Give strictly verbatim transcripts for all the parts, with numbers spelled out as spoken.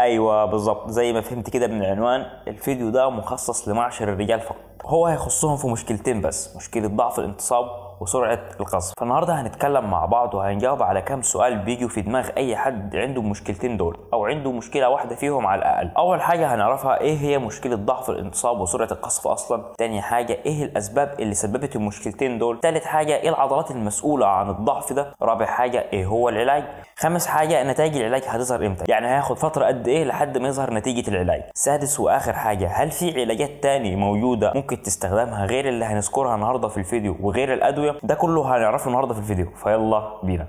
ايوه بالظبط، زي ما فهمت كده من العنوان، الفيديو ده مخصص لمعشر الرجال فقط. هو هيخصهم في مشكلتين بس، مشكلة ضعف الانتصاب وسرعة القذف. فالنهارده هنتكلم مع بعض وهنجاوب على كام سؤال بيجوا في دماغ اي حد عنده المشكلتين دول او عنده مشكلة واحدة فيهم على الاقل. اول حاجة هنعرفها ايه هي مشكلة ضعف الانتصاب وسرعة القذف اصلا. تاني حاجة ايه الاسباب اللي سببت المشكلتين دول. تالت حاجة ايه العضلات المسؤولة عن الضعف ده. رابع حاجة ايه هو العلاج. خامس حاجة نتائج العلاج هتظهر امتى، يعني هياخد فترة قد ايه لحد ما يظهر نتيجة العلاج. سادس واخر حاجة، هل في علاجات تاني موجودة ممكن تستخدمها غير اللي هنذكرها النهارده في الفيديو وغير الادوية؟ ده كله هنعرفه النهارده في الفيديو، فيلا بينا.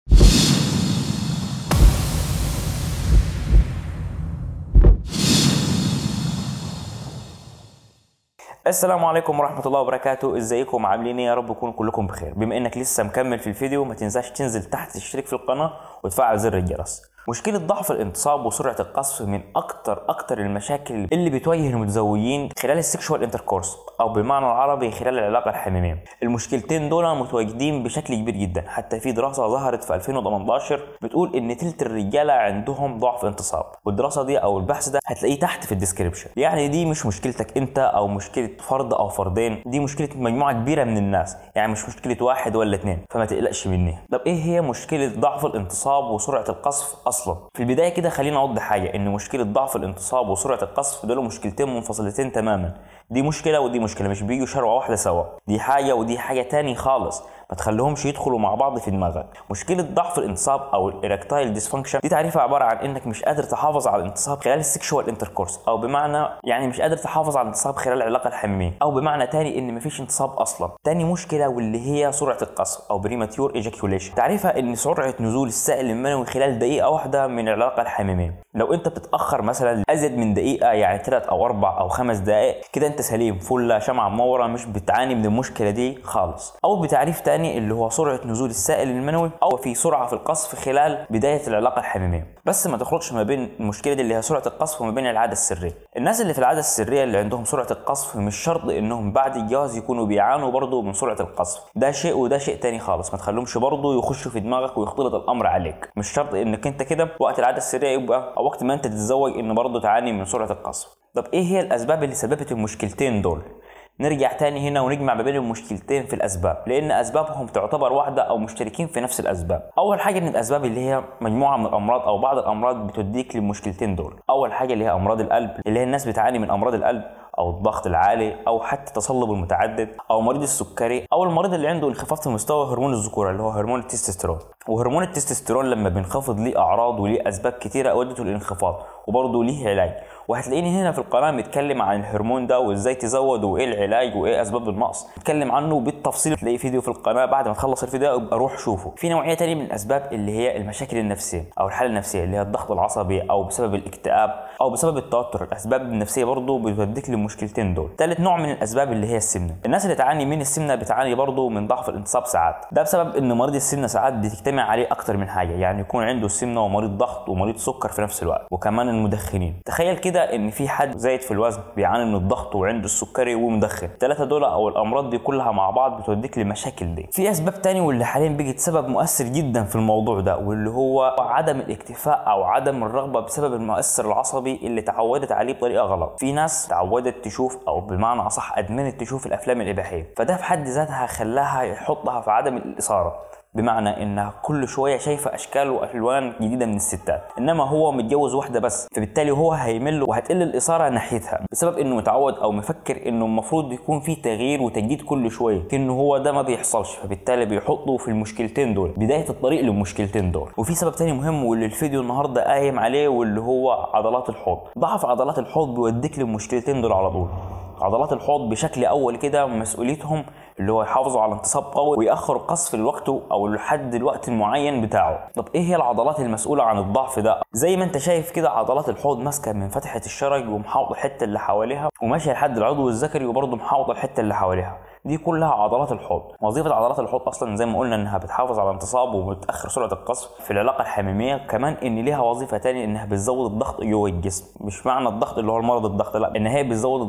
السلام عليكم ورحمة الله وبركاته، ازيكم عاملين ايه؟ يا رب تكونوا كلكم بخير. بما انك لسه مكمل في الفيديو ما تنساش تنزل تحت تشترك في القناة وتفعل زر الجرس. مشكلة ضعف الانتصاب وسرعة القذف من اكتر اكتر المشاكل اللي بتواجه المتزوجين خلال السكشوال انتركورس او بالمعنى العربي خلال العلاقة الحميمية. المشكلتين دول متواجدين بشكل كبير جدا، حتى في دراسة ظهرت في ألفين وثمانية عشر بتقول ان تلت الرجالة عندهم ضعف انتصاب، والدراسة دي او البحث ده هتلاقيه تحت في الديسكريبشن. يعني دي مش مشكلتك انت او مشكلة فرد او فردين، دي مشكلة مجموعة كبيرة من الناس، يعني مش مشكلة واحد ولا اتنين، فما تقلقش مني. طب ايه هي مشكلة ضعف الانتصاب وسرعة القذف اصلا؟ في البداية كده خلينا اوضح حاجة، ان مشكلة ضعف الانتصاب وسرعة القذف دول مشكلتين منفصلتين تماما. دي مشكلة ودي مشكلة، مش بيجوا شروة واحدة سوا، دي حاجة ودي حاجة تاني خالص، ما تخليهمش يدخلوا مع بعض في دماغك. مشكلة ضعف الانتصاب او الاركتايل ديسفانكشن دي تعريفها عبارة عن انك مش قادر تحافظ على الانتصاب خلال السكشوال انتركورس، او بمعنى يعني مش قادر تحافظ على الانتصاب خلال العلاقة الحميمية، او بمعنى تاني ان مفيش انتصاب اصلا. تاني مشكلة واللي هي سرعة القذف او بريماتيور ايجاكيوليشن، تعريفها ان سرعة نزول السائل المنوي خلال دقيقة واحدة من العلاقة الحميمية. لو انت بتتأخر مثلا ازيد من دقيقة، يعني ثلاث او اربع او خمس دقائق كده، انت سليم فل شمعة منورة، مش بتعاني من المشكلة دي خالص. او بتعريف تاني اللي هو سرعة نزول السائل المنوي او في سرعة في القذف خلال بداية العلاقة الحميمية. بس ما تخلطش ما بين المشكلة دي اللي هي سرعة القذف وما بين العادة السرية. الناس اللي في العادة السرية اللي عندهم سرعة القذف مش شرط انهم بعد الجواز يكونوا بيعانوا برضه من سرعة القذف، ده شيء وده شيء تاني خالص. ما تخليهمش برضه يخشوا في دماغك ويختلط الامر عليك. مش شرط انك انت كده وقت العادة السرية يبقى او وقت ما انت تتزوج ان برضه تعاني من سرعة القذف. طب ايه هي الاسباب اللي سببت المشكلتين دول؟ نرجع تاني هنا ونجمع ما بين المشكلتين في الاسباب، لان اسبابهم تعتبر واحده او مشتركين في نفس الاسباب. اول حاجه من الاسباب اللي هي مجموعه من الامراض او بعض الامراض بتوديك للمشكلتين دول. اول حاجه اللي هي امراض القلب، اللي هي الناس بتعاني من امراض القلب او الضغط العالي او حتى التصلب المتعدد، او مريض السكري، او المريض اللي عنده انخفاض في مستوى هرمون الذكوره اللي هو هرمون التستوستيرون. وهرمون التستوستيرون لما بينخفض ليه اعراض وليه اسباب كتيره ودته للانخفاض، وبرضه ليه علاج. وهتلاقيني هنا في القناه متكلم عن الهرمون ده وازاي تزود وايه العلاج وايه اسباب النقص، اتكلم عنه بالتفصيل، تلاقي فيديو في القناه. بعد ما تخلص الفيديو ابقى روح شوفه. في نوعيه تانية من الاسباب اللي هي المشاكل النفسيه او الحاله النفسيه، اللي هي الضغط العصبي او بسبب الاكتئاب او بسبب التوتر. الاسباب النفسيه برضه بتوديك للمشكلتين دول. ثالث نوع من الاسباب اللي هي السمنه. الناس اللي تعاني من السمنه بتعاني برضه من ضعف الانتصاب ساعات، ده بسبب ان مريض السمنه ساعات بتجتمع عليه اكتر من حاجه، يعني يكون عنده السمنه ومريض ضغط ومريض سكر في نفس الوقت، وكمان المدخنين. تخيل كده ان في حد زايد في الوزن بيعاني من الضغط وعنده السكري ومدخن، الثلاثه دول او الامراض دي كلها مع بعض بتوديك للمشاكل دي. في اسباب تاني واللي حاليا بقت سبب مؤثر جدا في الموضوع ده، واللي هو عدم الاكتفاء او عدم الرغبه بسبب المؤثر العصبي اللي تعودت عليه بطريقه غلط. في ناس تعودت تشوف او بمعنى اصح ادمنت تشوف الافلام الاباحيه، فده في حد ذاتها خلاها يحطها في عدم الاثاره، بمعنى انها كل شويه شايفه اشكال والوان جديده من الستات، انما هو متجوز واحده بس، فبالتالي هو هيمل وهتقل الاثاره ناحيتها بسبب انه متعود او مفكر انه المفروض يكون في تغيير وتجديد كل شويه، لكنه هو ده ما بيحصلش، فبالتالي بيحطوا في المشكلتين دول بدايه الطريق للمشكلتين دول. وفي سبب تاني مهم واللي الفيديو النهارده قايم عليه، واللي هو عضلات الحوض. ضعف عضلات الحوض بيوديك للمشكلتين دول على طول. عضلات الحوض بشكل اول كده مسؤوليتهم اللي هو يحافظوا على انتصاب قوي ويأخروا القذف للوقت او لحد الوقت المعين بتاعه. طب ايه هي العضلات المسؤوله عن الضعف ده؟ زي ما انت شايف كده عضلات الحوض ماسكه من فتحه الشرج ومحاوطه الحته اللي حواليها وماشيه لحد العضو الذكري وبرضه محاوطه الحته اللي حواليها. دي كلها عضلات الحوض. وظيفه عضلات الحوض اصلا زي ما قلنا انها بتحافظ على الانتصاب وبتاخر سرعه القذف في العلاقه الحميميه. كمان ان ليها وظيفه ثانيه انها بتزود الضغط جوه الجسم. مش معنى الضغط اللي هو المرض الضغط، لا، ان هي بتزود الضغط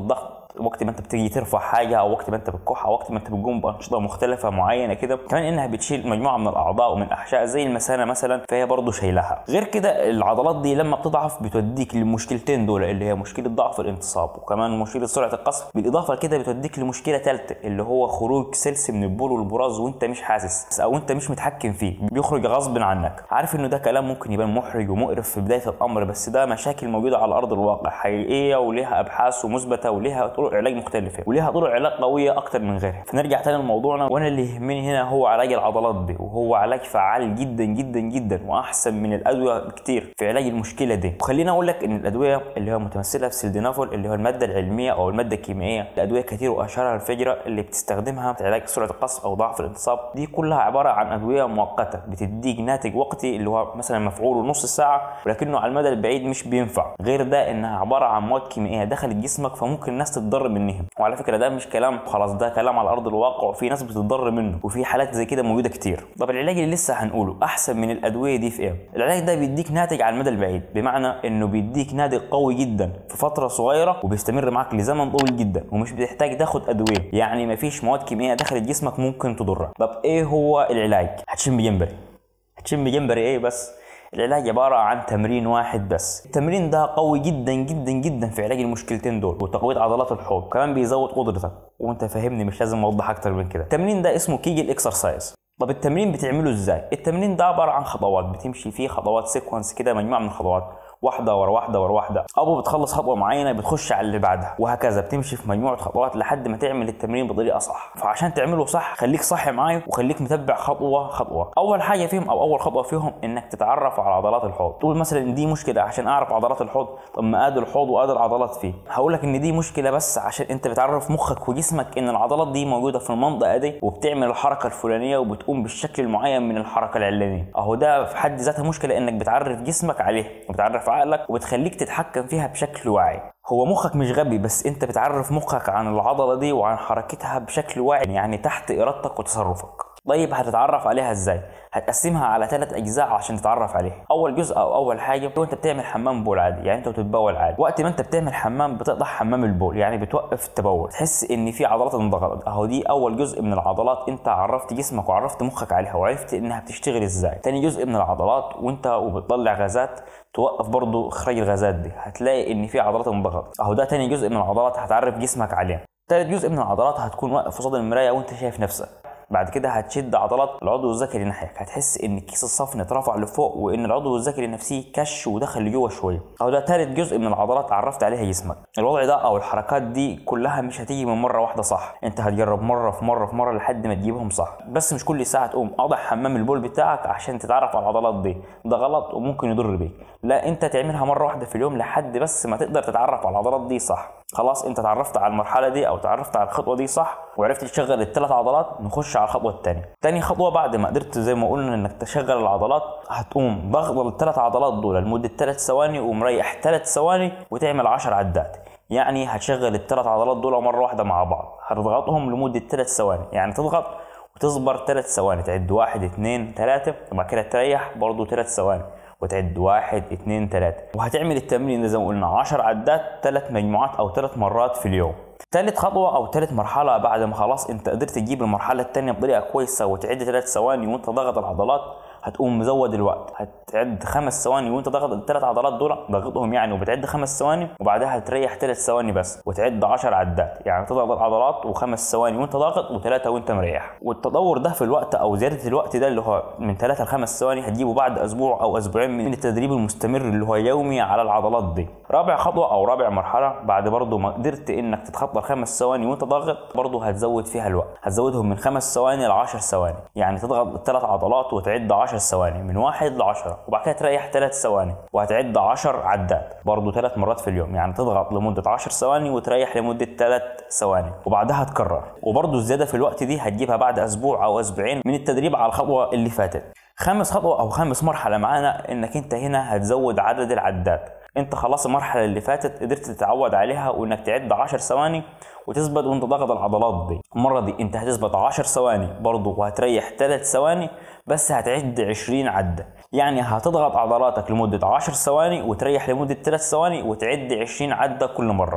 وقت ما انت بتيجي ترفع حاجه او وقت ما انت بتكح او وقت ما انت بتقوم بانشطه مختلفه معينه كده. كمان انها بتشيل مجموعه من الاعضاء ومن الاحشاء زي المثانه مثلا، فهي برضه شايلها. غير كده العضلات دي لما بتضعف بتوديك للمشكلتين دول اللي هي مشكله ضعف الانتصاب وكمان مشكله سرعه القصف، بالاضافه لكده بتوديك لمشكله ثالثه اللي هو خروج سلس من البول والبراز وانت مش حاسس او انت مش متحكم فيه، بيخرج غصب عنك. عارف انه ده كلام ممكن يبان محرج ومقرف في بدايه الامر، بس ده مشاكل موجوده على ارض الواقع حقيقيه وليها ابحاث ومثبته وليها طرق علاج مختلفه وليها طرق علاج قويه اكتر من غيرها. فنرجع تاني لموضوعنا، وانا اللي يهمني هنا هو علاج العضلات دي، وهو علاج فعال جدا جدا جدا واحسن من الادويه بكتير في علاج المشكله دي. وخليني اقول لك ان الادويه اللي هو متمثله في سيلدينافول اللي هو الماده العلميه او الماده الكيميائيه، الادويه كتير واشهرها الفجره اللي بتستخدمها في علاج سرعه القصف او ضعف الانتصاب، دي كلها عباره عن ادويه مؤقته بتديك ناتج وقتي اللي هو مثلا مفعوله نص ساعه، ولكنه على المدى البعيد مش بينفع. غير ده انها عباره عن مواد كيميائيه دخلت جسمك فممكن الناس تتضرر منهم. وعلى فكره ده مش كلام خلاص، ده كلام على ارض الواقع وفي ناس بتتضرر منه وفي حالات زي كده موجوده كتير. طب العلاج اللي لسه هنقوله احسن من الادويه دي في ايه؟ العلاج ده بيديك ناتج على المدى البعيد، بمعنى انه بيديك ناتج قوي جدا في فتره صغيره وبيستمر معاك لزمن طويل جدا ومش بتحتاج تاخد ادويه، يعني مفيش مواد كيميائيه دخلت جسمك ممكن تضرك. طب ايه هو العلاج؟ هتشم جمبري. هتشم جمبري ايه بس؟ العلاج عبارة عن تمرين واحد بس. التمرين ده قوي جدا جدا جدا في علاج المشكلتين دول وتقوية عضلات الحوض، كمان بيزود قدرتك، وانت فاهمني مش لازم اوضح اكتر من كده. التمرين ده اسمه كيجل اكسرسايز. طب التمرين بتعمله ازاي؟ التمرين ده عبارة عن خطوات بتمشي فيه، خطوات سيكونس كده، مجموعة من الخطوات واحده ورا واحده ورا واحده، او بتخلص خطوه معينه بتخش على اللي بعدها، وهكذا بتمشي في مجموعه خطوات لحد ما تعمل التمرين بطريقه صح. فعشان تعمله صح خليك صاحي معايا وخليك متابع خطوه خطوه. اول حاجه فيهم او اول خطوه فيهم انك تتعرف على عضلات الحوض. تقول مثلا دي مشكله عشان اعرف عضلات الحوض، طب ما ادي الحوض وادي العضلات فيه. هقول لك ان دي مشكله بس عشان انت بتعرف مخك وجسمك ان العضلات دي موجوده في المنطقه دي وبتعمل الحركه الفلانيه وبتقوم بالشكل المعين من الحركه العلانيه. اهو ده في حد ذاتها مشكله، انك بتعرف جسمك عليه وبتعرف عقلك وبتخليك تتحكم فيها بشكل واعي. هو مخك مش غبي، بس انت بتعرف مخك عن العضله دي وعن حركتها بشكل واعي، يعني تحت ارادتك وتصرفك. طيب هتتعرف عليها ازاي؟ هتقسمها على ثلاث اجزاء عشان تتعرف عليها. اول جزء او اول حاجه وانت بتعمل حمام بول عادي، يعني انت بتتبول عادي، وقت ما انت بتعمل حمام بتقطع حمام البول، يعني بتوقف التبول، تحس ان في عضلات انضغطت. اهو دي اول جزء من العضلات انت عرفت جسمك وعرفت مخك عليها وعرفت انها بتشتغل ازاي. تاني جزء من العضلات وانت وبتطلع غازات توقف برضو اخراج الغازات دي، هتلاقي ان في عضلات انضغطت. اهو ده تاني جزء من العضلات هتعرف جسمك عليه. ثالث جزء من العضلات هتكون واقف قصاد المرايه وانت شايف نفسك. بعد كده هتشد عضلات العضو الذكري ناحيك، هتحس ان كيس الصفن اترفع لفوق وان العضو الذكري نفسه كش ودخل لجوه شويه. اهو ده ثالث جزء من العضلات عرفت عليها جسمك. الوضع ده او الحركات دي كلها مش هتيجي من مره واحده صح، انت هتجرب مره في مره في مره لحد ما تجيبهم صح. بس مش كل ساعه تقوم قاطع حمام البول بتاعك عشان تتعرف على العضلات دي، ده غلط وممكن يضر بيك. لا، انت تعملها مره واحده في اليوم لحد بس ما تقدر تتعرف على العضلات دي صح. خلاص انت تعرفت على المرحله دي او تعرفت على الخطوه دي صح وعرفت تشغل الثلاث عضلات، نخش على الخطوه الثانيه. تاني خطوه بعد ما قدرت زي ما قلنا انك تشغل العضلات، هتقوم ضغط الثلاث عضلات دول لمده ثلاث ثواني ومريح ثلاث ثواني وتعمل عشر عدات. يعني هتشغل الثلاث عضلات دول مره واحده مع بعض، هتضغطهم لمده ثلاث ثواني، يعني تضغط وتصبر ثلاث ثواني، تعد واحد اثنين ثلاثه وبعد كده تريح برضه ثلاث ثواني وتعد واحد اثنين ثلاثه، وهتعمل التمرين زي ما قلنا عشر عدات ثلاث مجموعات او ثلاث مرات في اليوم. ثالث خطوه او ثالث مرحله بعد ما خلاص انت قدرت تجيب المرحله الثانيه بطريقه كويسه وتعد ثلاث ثواني وانت ضاغط العضلات، هتقوم مزود الوقت، هتعد خمس ثواني وانت ضاغط الثلاث عضلات دول ضاغطهم يعني وبتعد خمس ثواني وبعدها هتريح ثلاث ثواني بس وتعد عشر عدات، يعني تضغط العضلات وخمس ثواني وانت ضاغط وثلاثه وانت مريح. والتطور ده في الوقت او زياده الوقت ده اللي هو من ثلاثه لخمس ثواني هتجيبه بعد اسبوع او اسبوعين من التدريب المستمر اللي هو يومي على العضلات دي. رابع خطوه او رابع مرحله بعد برضو ما قدرت انك تتخطى الخمس ثواني وانت ضاغط، برضو هتزود فيها الوقت، هتزودهم من خمس ثواني ل عشر ثواني، يعني تضغط الثلاث عضلات وتعد عشر ثواني من واحد ل عشرة وبعد كده تريح ثلاث ثواني وهتعد عشر عدات برضو ثلاث مرات في اليوم، يعني تضغط لمده عشر ثواني وتريح لمده ثلاث ثواني وبعدها تكرر. وبرضو الزياده في الوقت دي هتجيبها بعد اسبوع او اسبوعين من التدريب على الخطوه اللي فاتت. خامس خطوه او خامس مرحله معانا انك انت هنا هتزود عدد العدات. انت خلاص المرحله اللي فاتت قدرت تتعود عليها وانك تعد عشر ثواني وتثبت وانت ضاغط العضلات دي. المره دي انت هتثبت عشر ثواني برضو وهتريح ثلاث ثواني بس هتعد عشرين عده، يعني هتضغط عضلاتك لمده عشر ثواني وتريح لمده ثلاث ثواني وتعد عشرين عده كل مره.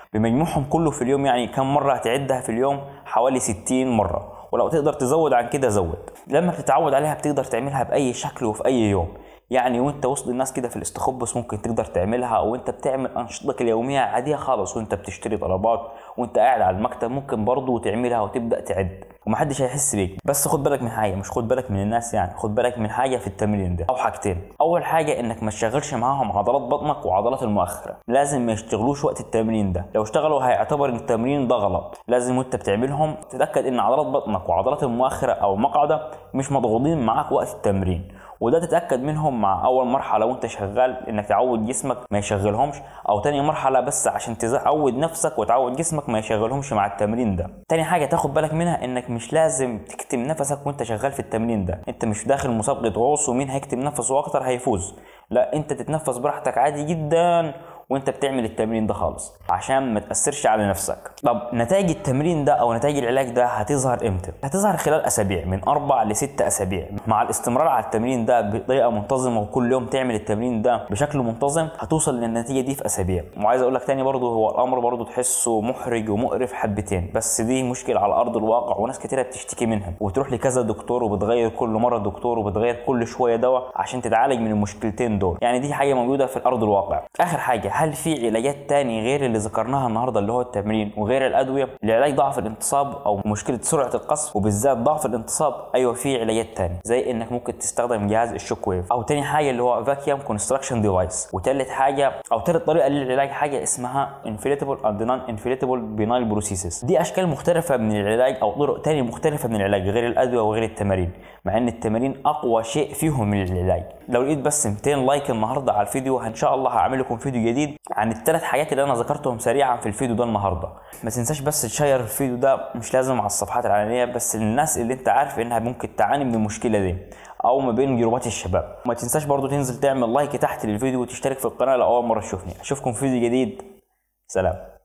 بمجموعهم كله في اليوم يعني كم مرة هتعدها في اليوم؟ حوالي ستين مرة، ولو تقدر تزود عن كده زود. لما بتتعود عليها بتقدر تعملها بأي شكل وفي أي يوم، يعني وانت وسط الناس كده في الاستخبص ممكن تقدر تعملها، او انت بتعمل انشطتك اليوميه عاديه خالص، وانت بتشتري طلبات وانت قاعد على المكتب ممكن برضه تعملها وتبدا تعد ومحدش هيحس بيك. بس خد بالك من حاجه، مش خد بالك من الناس يعني، خد بالك من حاجه في التمرين ده او حاجتين. اول حاجه انك ما تشغلش معاهم عضلات بطنك وعضلات المؤخره، لازم ما يشتغلوش وقت التمرين ده، لو اشتغلوا هيعتبر ان التمرين ده غلط. لازم وانت بتعملهم تتاكد ان عضلات بطنك وعضلات المؤخره او مقعده مش مضغوطين معاك وقت التمرين، وده تتاكد منهم مع اول مرحله وانت شغال انك تعود جسمك ما يشغلهمش، او تاني مرحله بس عشان تعود نفسك وتعود جسمك ما يشغلهمش مع التمرين ده. تاني حاجه تاخد بالك منها انك مش لازم تكتم نفسك وانت شغال في التمرين ده، انت مش داخل مسابقه غوص ومين هيكتم نفسه اكتر هيفوز، لا انت تتنفس براحتك عادي جدا وانت بتعمل التمرين ده خالص عشان ما تاثرش على نفسك. طب نتائج التمرين ده او نتائج العلاج ده هتظهر امتى؟ هتظهر خلال اسابيع، من اربع لست اسابيع. مع الاستمرار على التمرين ده بطريقه منتظمه وكل يوم تعمل التمرين ده بشكل منتظم هتوصل للنتيجه دي في اسابيع. وعايز اقول لك تاني برضه، هو الامر برضه تحسه محرج ومقرف حبتين، بس دي مشكله على ارض الواقع وناس كتيره بتشتكي منها وتروح لكذا دكتور وبتغير كل مره دكتور وبتغير كل شويه دواء عشان تتعالج من المشكلتين دول. يعني دي حاجه موجوده في ارض الواقع. اخر حاجه، هل في علاجات تاني غير اللي ذكرناها النهارده اللي هو التمرين وغير الادويه لعلاج ضعف الانتصاب او مشكله سرعه القصف وبالذات ضعف الانتصاب؟ ايوه في علاجات تاني، زي انك ممكن تستخدم جهاز الشوك ويف، او تاني حاجه اللي هو فاكيوم كونستراكشن ديفايس، وتالت حاجه او تالت طريقه للعلاج حاجه اسمها انفليتبل اند نون انفليتبل بينايل بروسيسز. دي اشكال مختلفه من العلاج او طرق تاني مختلفه من العلاج غير الادويه وغير التمارين، مع ان التمارين اقوى شيء فيهم من العلاج. لو لقيت بس مئتين لايك النهارده على الفيديو ان شاء الله هعمل لكم فيديو جديد عن الثلاث حاجات اللي انا ذكرتهم سريعا في الفيديو ده النهارده. ما تنساش بس تشير الفيديو ده، مش لازم على الصفحات العلنيه، بس للناس اللي انت عارف انها ممكن تعاني من المشكله دي او ما بين جروبات الشباب. وما تنساش برضو تنزل تعمل لايك تحت للفيديو وتشترك في القناه لو اول مره تشوفني. اشوفكم في فيديو جديد، سلام.